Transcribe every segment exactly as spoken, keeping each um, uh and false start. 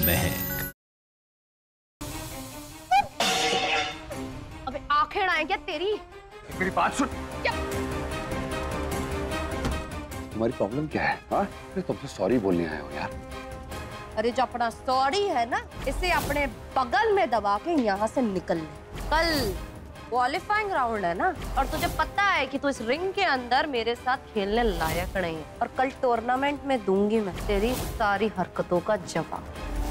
महक। अबे आखिर आए क्या तेरी? मेरी बात सुन। क्या? तुम्हारी प्रॉब्लम क्या है? हाँ? तुमसे सॉरी बोलने आए हो यार। अरे जो अपना सॉरी है ना, इसे अपने बगल में दबा के यहाँ से निकल ले। कल क्वालिफाइंग राउंड है ना, और तुझे पता है कि तू इस रिंग के अंदर मेरे साथ खेलने लायक नहीं है, और कल टूर्नामेंट में दूंगी मैं तेरी सारी हरकतों का जवाब।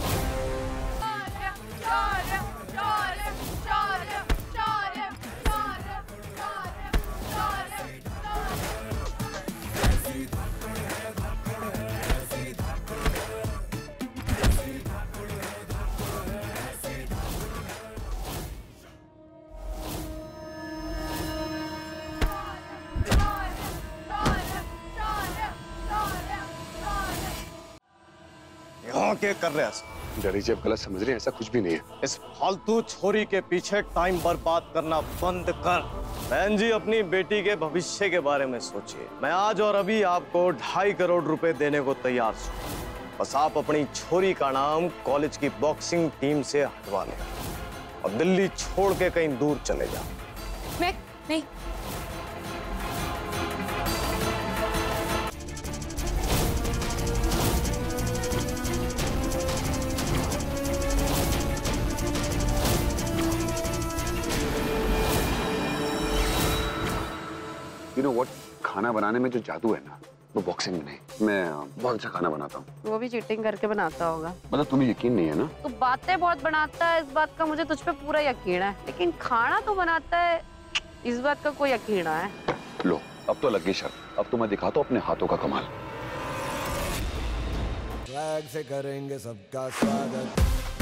क्या कर रहे हैं? डैडी जी आप गलत समझ रहे हैं, ऐसा कुछ भी नहीं है। इस फालतू छोरी के पीछे टाइम बर्बाद करना बंद कर। बहन जी अपनी बेटी के भविष्य के बारे में सोचिए। मैं आज और अभी आपको ढाई करोड़ रुपए देने को तैयार हूँ। बस आप अपनी छोरी का नाम कॉलेज की बॉक्सिंग टीम से हटवा लें और दिल्ली छोड़ के कहीं दूर चले जाओ। मैं नहीं। You know what? खाना बनाने में जो जादू है ना, वो बॉक्सिंग में नहीं। मैं बहुत अच्छा खाना बनाता हूँ। वो भी चीटिंग करके बनाता होगा। मतलब तुम्हें यकीन नहीं है ना? तू बातें बहुत बनाता है, इस बात का मुझे तुझ पे पूरा यकीन है, लेकिन खाना तो बनाता है, इस बात का कोई यकीन है। लो अब तो लगी शर्त। अब तो मैं दिखाता हूँ अपने हाथों का कमाल। स्वैग से करेंगे सबका स्वागत।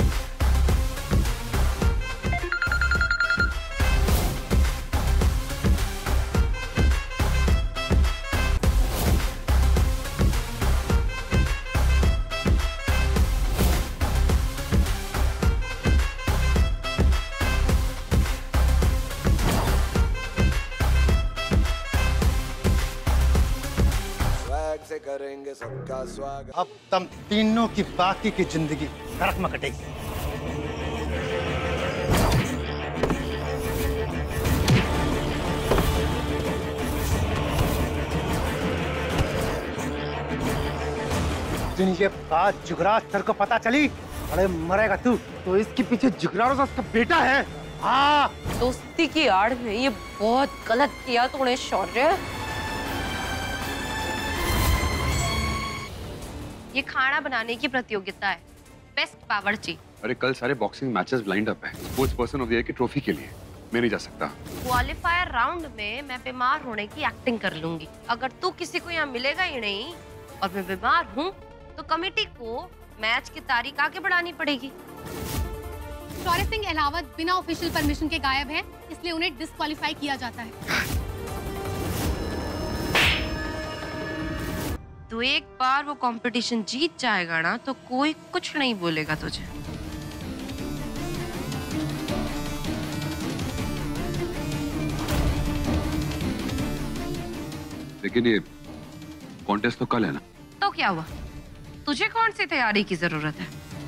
से करेंगे सबका स्वागत। अब तुम तीनों की बाकी की जिंदगी नरक में कटेगी। दिन के बाद जुगराज सर को पता चली, अरे मरेगा तू। तो इसके पीछे जुगराज उसका बेटा है। हाँ दोस्ती की आड़ में ये बहुत गलत किया तूने शौर्य। ये खाना बनाने की प्रतियोगिता है, बेस्ट बावर्ची। अरे कल सारे बॉक्सिंग मैचेस ब्लाइंड अप है sports person of the year की ट्रॉफी के लिए। मैं नहीं जा सकता। क्वालिफायर राउंड में मैं बीमार होने की एक्टिंग कर लूंगी। अगर तू किसी को यहाँ मिलेगा ही नहीं और मैं बीमार हूँ, तो कमेटी को मैच की तारीख आगे बढ़ानी पड़ेगी। शौर्य सिंह अहलावत बिना ऑफिशियल परमिशन के गायब है, इसलिए उन्हें डिस्क्वालीफाई किया जाता है। तो एक बार वो कंपटीशन जीत जाएगा ना, तो कोई कुछ नहीं बोलेगा तुझे। लेकिन ये कॉन्टेस्ट तो कल है ना? तो क्या हुआ? तुझे कौन सी तैयारी की जरूरत है?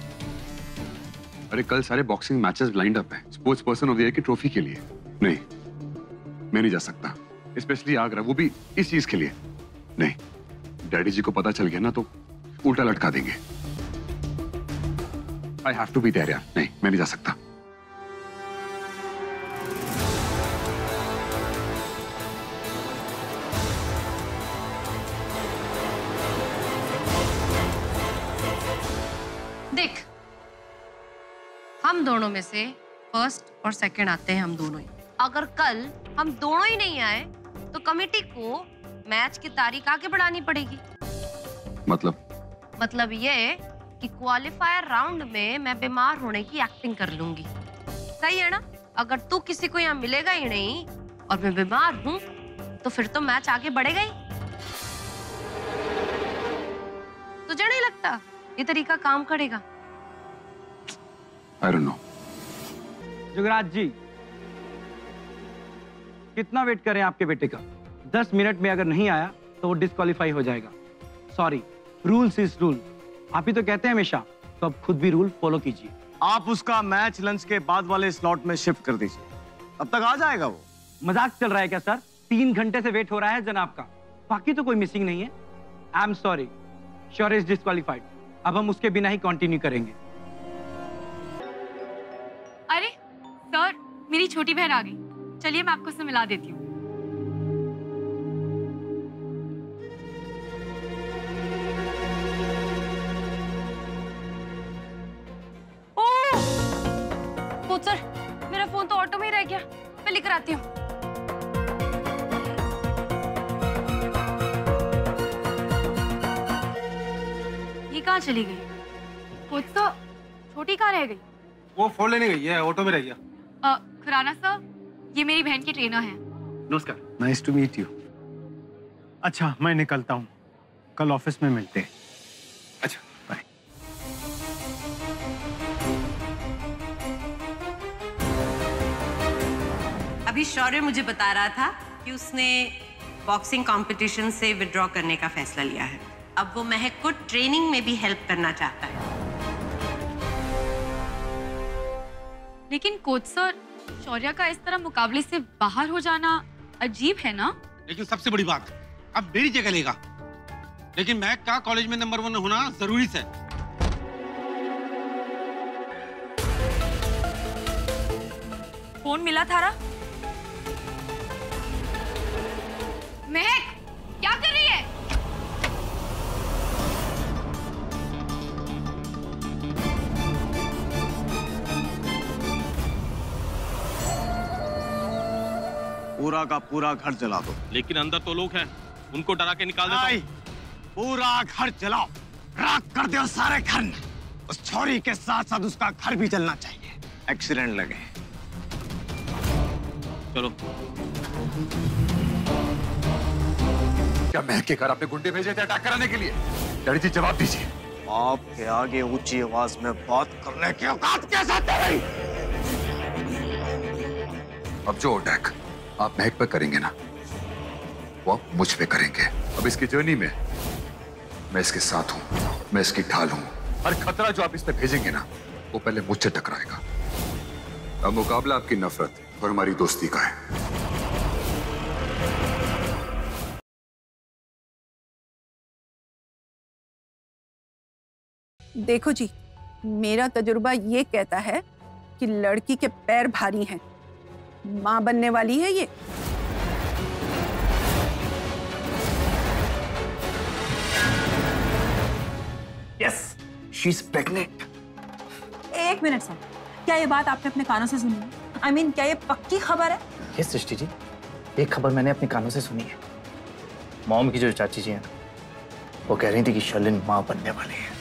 अरे कल सारे बॉक्सिंग मैचेस ब्लाइंड अप है sports person of the year की ट्रॉफी के लिए। नहीं मैं नहीं जा सकता, स्पेशली आगरा, वो भी इस चीज के लिए नहीं। डैडी जी को पता चल गया ना तो उल्टा लटका देंगे। I have to be there यार। नहीं मैं नहीं जा सकता। देख, हम दोनों में से फर्स्ट और सेकंड आते हैं हम दोनों ही। अगर कल हम दोनों ही नहीं आए तो कमेटी को मैच की तारीख आगे बढ़ानी पड़ेगी। मतलब मतलब ये कि क्वालिफायर राउंड में मैं बीमार होने की एक्टिंग कर लूंगी। सही है ना? अगर तू किसी को यहाँ मिलेगा ही नहीं और मैं बीमार हूँ, तो फिर तो मैच आगे बढ़ेगा ही। तुझे नहीं लगता ये तरीका काम करेगा? I don't know. जुगराज जी, कितना वेट करें आपके बेटे का? दस मिनट में अगर नहीं आया तो वो डिस्क्वालीफाई हो जाएगा। Sorry, rules is rule. आप ही तो कहते हैं हमेशा तो अब खुद भी रूल फॉलो कीजिए। आप उसका मैच लंच के बाद वाले स्लॉट में शिफ्ट कर दीजिए, तब तक आ जाएगा वो। मजाक चल रहा है क्या सर? तीन घंटे से वेट हो रहा है जनाब का, बाकी तो कोई मिसिंग नहीं है। आई एम सॉरी, श्योर इज डिस्क्वालीफाइड। अब हम उसके बिना ही कंटिन्यू करेंगे। अरे सर, मेरी छोटी बहन आ गई, चलिए मैं आपको उससे मिला देती हूँ। कोच सर, मेरा फोन तो ऑटो में ही रह गया, मैं लेकर आती हूँ। ये कहाँ चली गई? कोच सर, छोटी कहाँ रह गई? वो फोन लेने गई है, ऑटो में रह गया। अ, खुराना सर, ये मेरी बहन की ट्रेनर है। नमस्कार। Nice to meet you. अच्छा, मैं निकलता हूँ, कल ऑफिस में मिलते हैं। अच्छा, बाय। अभी शौर्य मुझे बता रहा था कि उसने बॉक्सिंग कंपटीशन से विड्रॉ करने का फैसला लिया है। अब वो महक को ट्रेनिंग में भी हेल्प करना चाहता है। लेकिन कोच सर, शौर्य का इस तरह मुकाबले से बाहर हो जाना अजीब है ना? लेकिन सबसे बड़ी बात, अब मेरी जगह लेगा, लेकिन महक का कॉलेज में नंबर वन होना जरूरी है। फोन मिला थारा? महक, क्या कर रही है? पूरा का पूरा घर जला दो। लेकिन अंदर तो लोग हैं, उनको डरा के निकाल देता हूं। पूरा घर जलाओ, राख कर दो सारे घर। उस छोरी के साथ साथ उसका घर भी जलना चाहिए, एक्सीडेंट लगे। चलो। क्या महक के घर आपने गुंडे भेजे थे अटैक कराने के लिए? डैडी जी जवाब दीजिए। आपके आगे ऊंची आवाज में बात करने की औकात कैसे तेरी? अब जो अटैक आप महक पे करेंगे ना, वो आप मुझ पे करेंगे। अब इसकी जर्नी में मैं इसके साथ हूं, मैं इसकी ढाल हूं। हर खतरा जो आप इस पे भेजेंगे ना, वो पहले मुझसे टकराएगा। अब मुकाबला आपकी नफरत और हमारी दोस्ती का है। देखो जी, मेरा तजुर्बा ये कहता है कि लड़की के पैर भारी हैं। मां बनने वाली है ये। Yes, she is pregnant. एक मिनट सर, क्या ये बात आपने अपने कानों से सुनी है? आई I मीन mean, क्या ये पक्की खबर है? यस सृष्टि जी, एक खबर मैंने अपने कानों से सुनी है। मॉम की जो चाची जी हैं, वो कह रही थी कि शर्लिन मां बनने वाली है।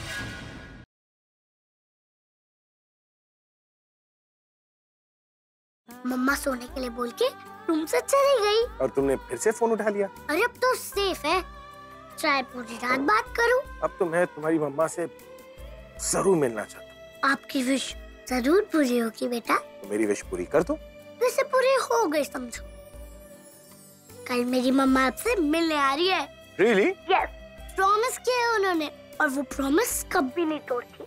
मम्मा सोने के लिए बोल के रूम से चली गई। और तुमने फिर से फोन उठा लिया? अरे अब तो सेफ है, चाहे पूरी रात बात करूं। अब तो मैं तुम्हारी मम्मा से जरूर मिलना चाहता हूँ। आपकी विश जरूर पूरी होगी बेटा। तो मेरी विश पूरी कर दो। वैसे पूरी हो गई समझो। कल मेरी मम्मा आपसे मिलने आ रही है। Really? Yes, प्रॉमिस किया है उन्होंने, और वो प्रॉमिस कभी नहीं तोड़ती।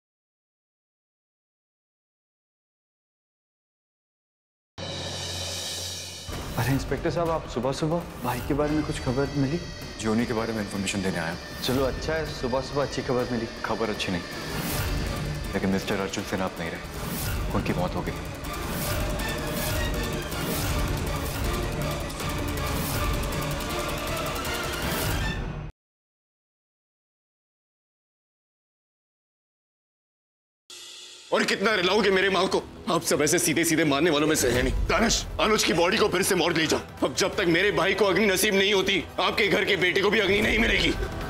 अरे इंस्पेक्टर साहब, आप सुबह सुबह भाई के बारे में कुछ खबर मिली? जोनी के बारे में इंफॉर्मेशन देने आया। चलो अच्छा है, सुबह सुबह अच्छी खबर मिली। खबर अच्छी नहीं, लेकिन मिस्टर अर्जुन सेन आप नहीं रहे, उनकी मौत हो गई। और कितना रिलाओगे मेरे माँ को? आप सब ऐसे सीधे सीधे मारने वालों में से है नहीं। दानिश, अनुज की बॉडी को फिर से मॉर्ग ले जाओ। अब जब तक मेरे भाई को अग्नि नसीब नहीं होती, आपके घर के बेटे को भी अग्नि नहीं मिलेगी।